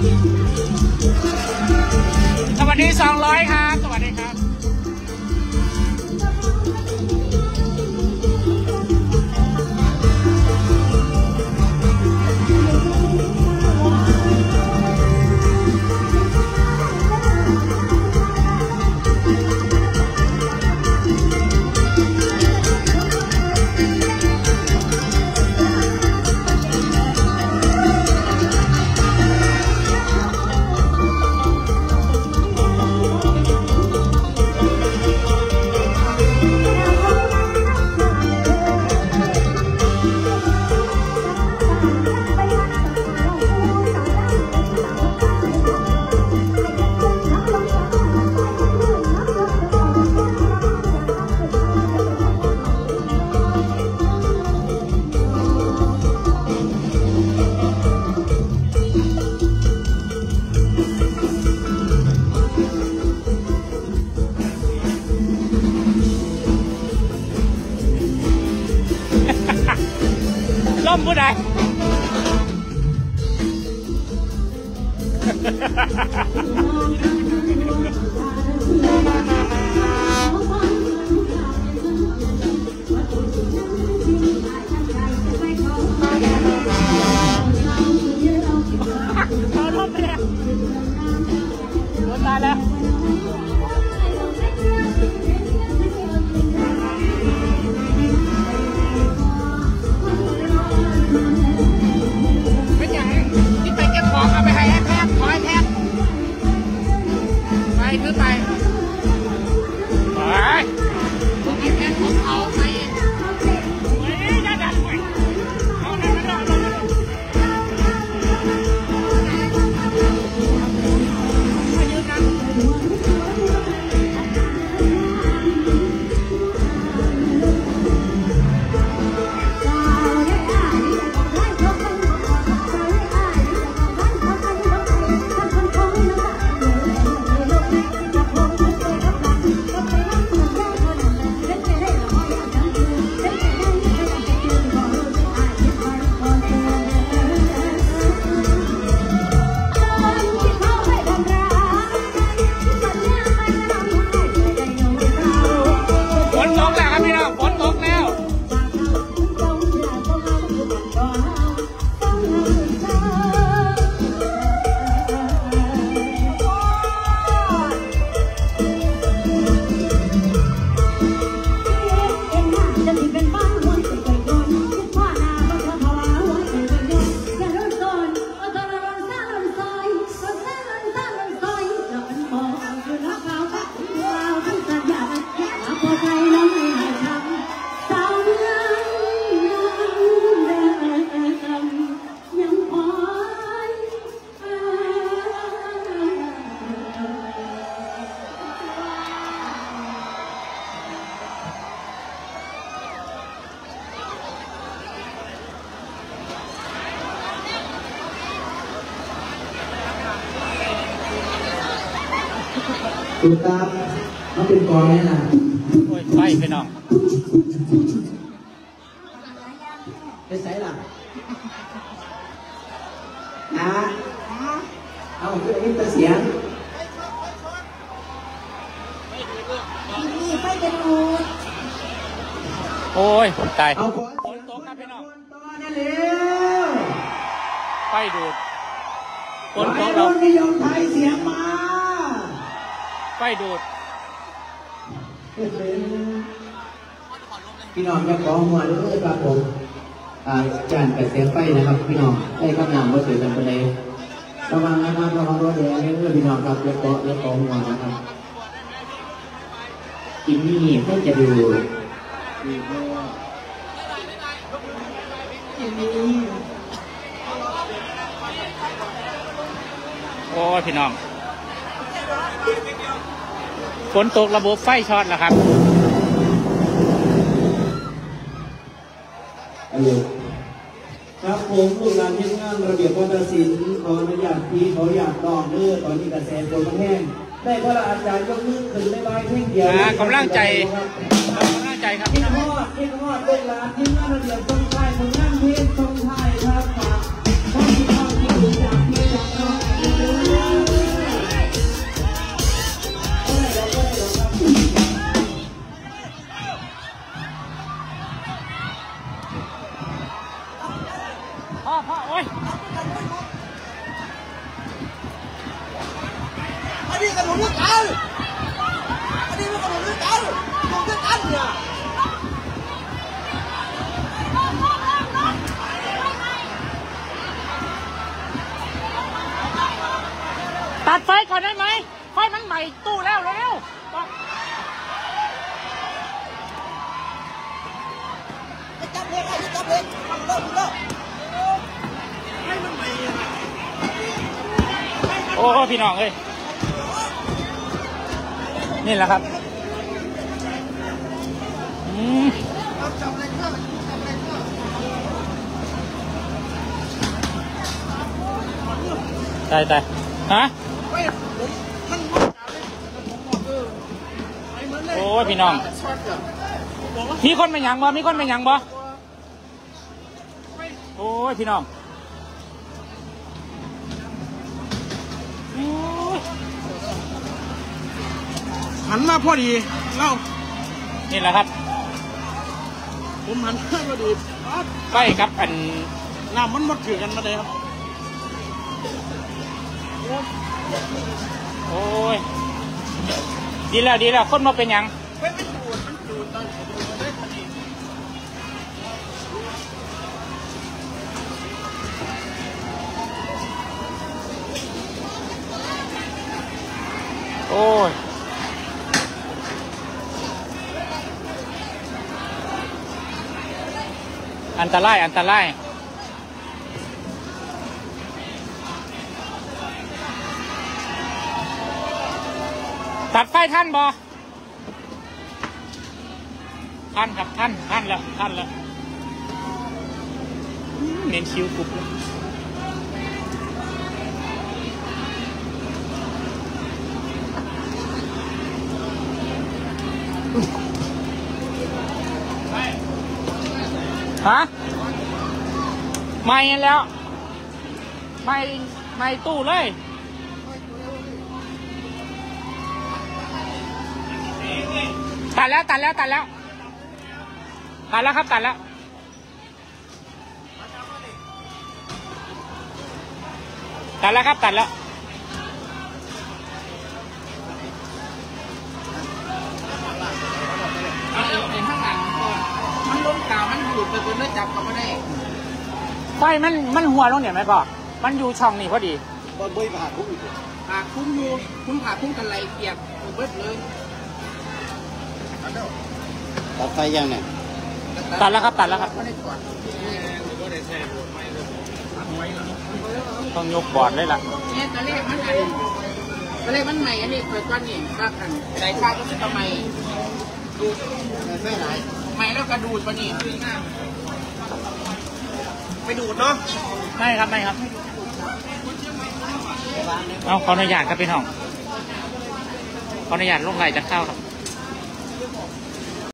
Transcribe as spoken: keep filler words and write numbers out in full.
สวัสดีสองร้อยครับสวัสดีครับล่มผู้ใดเอาล่มไปแล้วโดนตายแล้วเอาไปให้แพทย์ขอให้แพทย์ไปขึ้นไปไปไอ้แพทย์ของเขาไปเฮ้ยน่าดันไปเอาหน่อยมาลองลองมายืนกันดูครับมันเป็นกองนี่นะโอ้ยไปไปน้องไปใส่หลังนะเอาเพื่อให้ตัวเสียงนี่ไปเป็นรูดโอ้ยตายเอาฝนตกนะพี่น้องนี่เร็วไฟดูดฝนตกเรานิยมไทยเสียงมาไฟดูดพี่น้องจะขอหัวด้วยครับผมจานกระเสียงไฟนะครับพี่น้องได้ข้ามน้ำมาถือกันไปเลยระวังนะครับระวังรถแดงเรื่อยๆพี่น้องครับเล็กโตเล็กโตหัวนะครับกินนี่เพื่อจะดูกินนี่โอ้พี่น้องฝนตกระบบไฟช็อตแล้วครับครับผมลูกหลานทีมงานระเบียบวัฒนศิลป์ขออนุญาตพี่เขาอยากตอนเลือตอนนี้กระแสฝนมันแห้งได้พระอาจารย์ยกมือขึ้นไม่ไหวเพ่งเดียวกำลังใจกำลังใจครับพี่น้องพี่น้องลูกหลานทีมงานระเบียบทรงไทยทรงนั่งเพียรทรงไทยครับท่านที่เข้าที่อยู่จากที่จากน้องตัดไฟก่อนได้ไหมไฟมันใหม่ตู้แล้วเร็วจับเลยจับเลยเลิกเลิกให้มันใหม่โอ้พี่น้องเอ้ยนี่แหละครับอืมตายตายฮะโอ้พี่น้องมีคนไปยังบ่มีคนไปยังบ่โอ้ยพี่น้องหันมาพอดีเล่านี่แหละครับผมหันมาพอดีไปครับอันน้ำมันหมดถือกันมาเลยครับโอ้ยดีแล้วดีแล้วคนมาเป็นยังโอ้ยอันตรายอันตรายตัดไฟท่านบอท่านครับท่านท่านแล้วท่านแล้วเน้นคิ้วกรุบเลยฮะไม่แล้วไม่ไม่ตู้เลยตัดแล้วตัดแล้วตัดแล้วตัดแล้วครับตัดแล้วตัดแล้วครับตัดแล้วข้างหลังมันล้มกาวมันดูดไปบนเนื้อจับเขาไม่ได้ไฟมันมันหัวลงเนี่ยไหมก่อมันอยู่ช่องนี่พอดีบอลเบย์ผ่าคุ้มอีกผ่าคุ้มอยู่คุ้มผ่าคุ้มกันไรเกียบเบิดเลยตัดไฟยังเนี่ยตัดแล้วครับตัดแล้วครับต้องยกบอร์ดเลยล่ะเนี่ยตะเล่มันอันตะเล่มันใหม่อันนี้เปิดก้อนนี่ก็กันใส่ข้าวก็จะทำไมดูดไม่ไหลใหม่แล้วกระดูดปะนี่ไม่ดูดเนาะไม่ครับไม่ครับเอาขออนุญาตครับพี่น้องขออนุญาตลงไหลจากข้าวครับ